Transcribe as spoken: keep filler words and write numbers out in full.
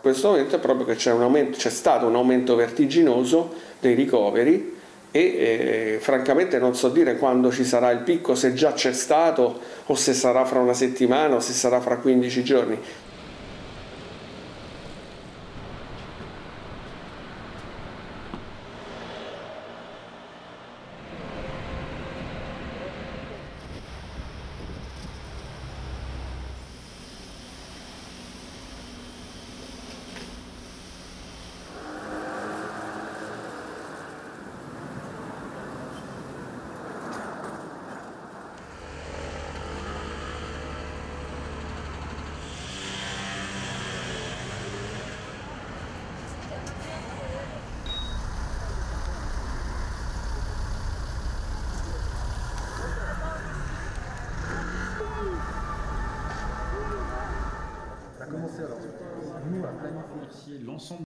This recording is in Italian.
questo momento è proprio che c'è un aumento, c'è stato un aumento vertiginoso dei ricoveri e eh, francamente non so dire quando ci sarà il picco, se già c'è stato o se sarà fra una settimana o se sarà fra quindici giorni. Commencer alors. Nous, à planifier l'ensemble